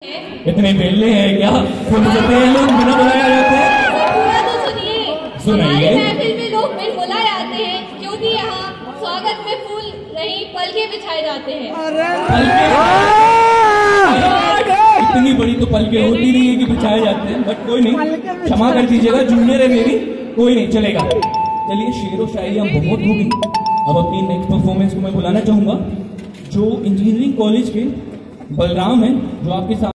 इतने बेलने हैं क्या? फूल देते हैं लोग, बिना बुलाया जाते हैं। पूरा तो सुनिए। सुनाइए। हमारी महफिल में लोग बिन बुलाए आते हैं क्योंकि यहाँ स्वागत में फूल नहीं पलके बिछाए जाते हैं। इतनी बड़ी तो पलके होती नहीं है कि बिछाए जाते हैं, बट कोई नहीं, क्षमा कर दीजिएगा, जूनियर है मेरी, कोई नहीं, चलेगा। चलिए, शेरो शायरियाँ बहुत होगी। अब अपनी नेक्स्ट परफॉर्मेंस को मैं बुलाना चाहूंगा जो इंजीनियरिंग कॉलेज के बलराम हैं, जो आपके साथ